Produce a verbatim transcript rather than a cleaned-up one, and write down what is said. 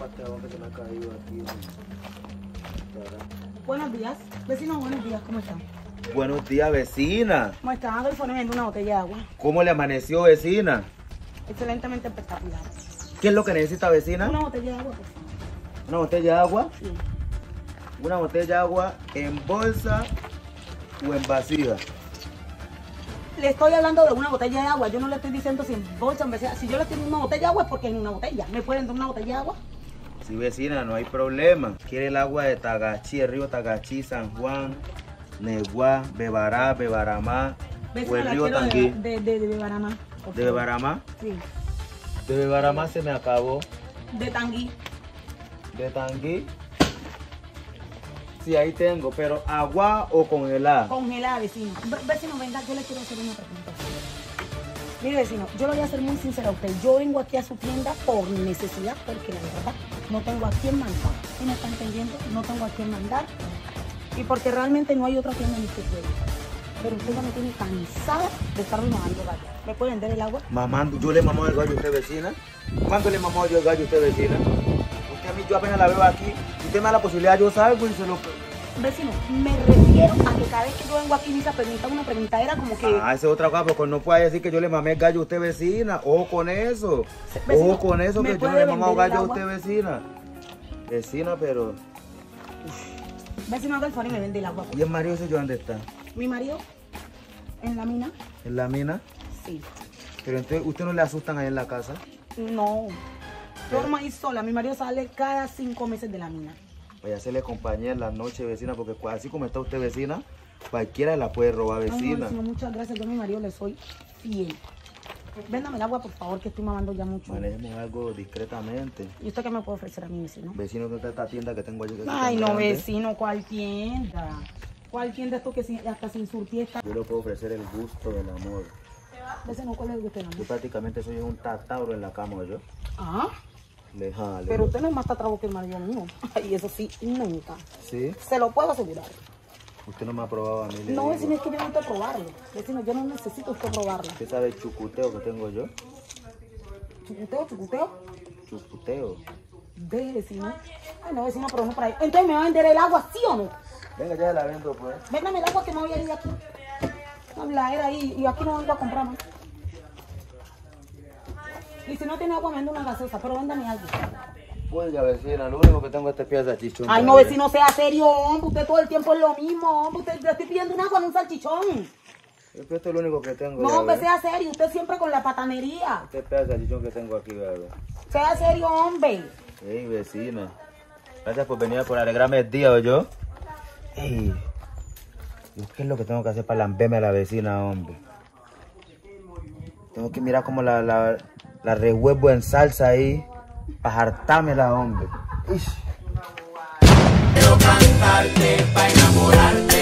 para este agua que se me ha caído aquí. Buenos días. Vecino, buenos días. ¿Cómo están? Buenos días, vecina. ¿Cómo están? Adolfo, me vende una botella de agua. ¿Cómo le amaneció, vecina? Excelentemente espectacular. ¿Qué es lo que necesita, vecina? Una botella de agua, por favor. ¿Una botella de agua? Sí. Una botella de agua en bolsa o en vasija. Le estoy hablando de una botella de agua. Yo no le estoy diciendo si en bolsa, en vasija. Si yo le estoy dando una botella de agua es porque es una botella. ¿Me pueden dar una botella de agua? Sí, vecina, no hay problema. ¿Quiere el agua de Tagachí, el río Tagachí, San Juan, Neguá, Bebará, Bebaramá o el río Tanguí? De, de, de Bebaramá. ¿De Bebaramá? Sí. De Bebaramá se me acabó. De Tanguí. ¿De Tanguí? Sí, ahí tengo, pero agua o congelada. Congelada, vecino. Ve- Vecino, venga, yo le quiero hacer una pregunta. Mire, vecino, yo le voy a ser muy sincera a usted. Yo vengo aquí a su tienda por necesidad, porque la verdad no tengo a quién mandar. ¿Sí me está entendiendo? No tengo a quién mandar. Y porque realmente no hay otra tienda en este pueblo. Pero usted ya me tiene cansada de estar mamando gallo. ¿Me puede vender el agua? Mamando, yo le mamó el gallo a usted, vecina. ¿Cuándo le mamó yo el gallo a usted, vecina? Usted a mí, yo apenas la veo aquí. Si usted me da la posibilidad, yo salgo y se lo... Vecino, me refiero a que cada vez que yo vengo aquí me pregunta una pregunta era como que... Ah, esa es otra cosa, porque no puede decir que yo le mamé el gallo a usted, vecina. Ojo con eso. Vecino, Ojo con eso, ¿me que yo no puede le mamó vender el gallo a agua? usted, vecina. Vecina, pero... Vecino, haga el favor y me vende el agua. ¿Y el marido ese yo dónde está? ¿Mi marido? ¿En la mina? ¿En la mina? Sí. Pero entonces, ¿usted no le asustan ahí en la casa? No. Yo duermo ahí sola. Mi marido sale cada cinco meses de la mina. Vaya a hacerle compañía en la noche, vecina, porque así como está usted, vecina, cualquiera la puede robar, No, no, vecina. vecino, muchas gracias. Yo a mi marido le soy fiel. Véndame el agua, por favor, que estoy mamando ya mucho. Manejemos algo discretamente. ¿Y usted qué me puede ofrecer a mi vecino? Vecino, que está esta tienda que tengo allí. Que Ay, está no, grande. vecino, ¿cuál tienda? ¿Cuál tienda esto que sin- hasta sin surtir está? Yo le puedo ofrecer el gusto del amor. Vecino, ¿cuál es el que usted Yo no? prácticamente soy un tatauro en la cama, yo. Ah, Le jale. pero usted no es más tatrabo que el marido mío. Ay, eso sí, nunca. ¿Sí? Se lo puedo asegurar. Usted no me ha probado a mí, le No, digo. vecino, es que yo necesito probarlo. Vecino, yo no necesito usted probarlo. ¿Usted sabe el chucuteo que tengo yo? ¿Chucuteo, chucuteo? Chucuteo. Deje, vecino. Ay, no, vecino, pero no para ahí. Entonces, ¿me va a vender el agua, sí o no? Venga, ya la vendo, pues. Véndame el agua que me voy a ir de aquí. Habla, era ahí. Y aquí no vengo a comprar más. Y si no tiene agua, me vende una gaseosa. Pero véndame algo. Oiga, vecina, lo único que tengo es este pie de salchichón. Ay, no, vecino, sea serio, hombre. Usted todo el tiempo es lo mismo, hombre. Usted le estoy pidiendo un agua en un salchichón. Esto es lo único que tengo. No, ya, hombre, ve. sea serio. Usted siempre con la patanería. Este pedazo de salchichón que tengo aquí, ¿verdad? Sea serio, hombre. Ey, vecina. Gracias por venir, por alegrarme el día, yo. Ey. ¿Qué es lo que tengo que hacer para lamberme a la vecina, hombre? Tengo que mirar como la, la, la revuelvo en salsa ahí. Para hartármela, hombre. Ish. Quiero cantarte para enamorarte.